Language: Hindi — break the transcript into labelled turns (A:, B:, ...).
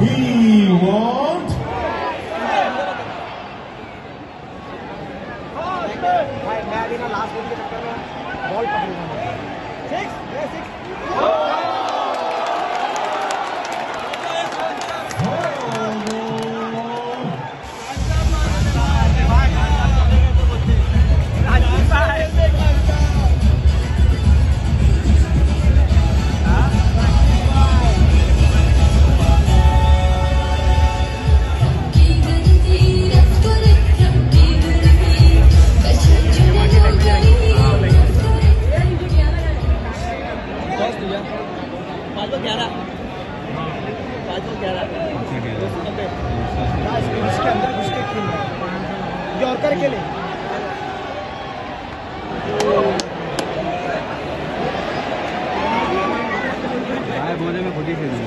A: We want
B: मैं अभी ना लास्ट बॉल के चक्कर में बॉल पकड़ूंगा 6 यॉर्कर के लिए
C: बोले में खुद ही